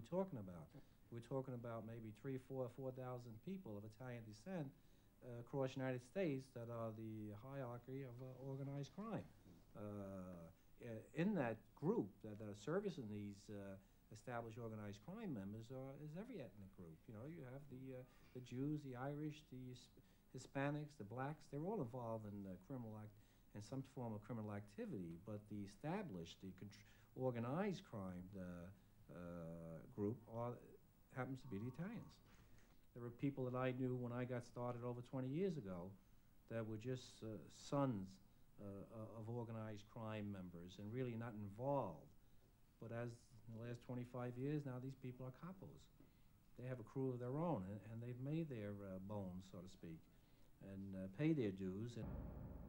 talking about? We're talking about maybe 4,000 people of Italian descent across the United States that are the hierarchy of organized crime. In that group that are servicing these established organized crime members is every ethnic group. You know, you have the Jews, the Irish, the Hispanics, the blacks. They're all involved in in some form of criminal activity. But the established, organized crime group happens to be the Italians. There were people that I knew when I got started over 20 years ago that were just sons of organized crime members and really not involved. But as in the last 25 years, now these people are capos. They have a crew of their own, and they've made their bones, so to speak, and pay their dues.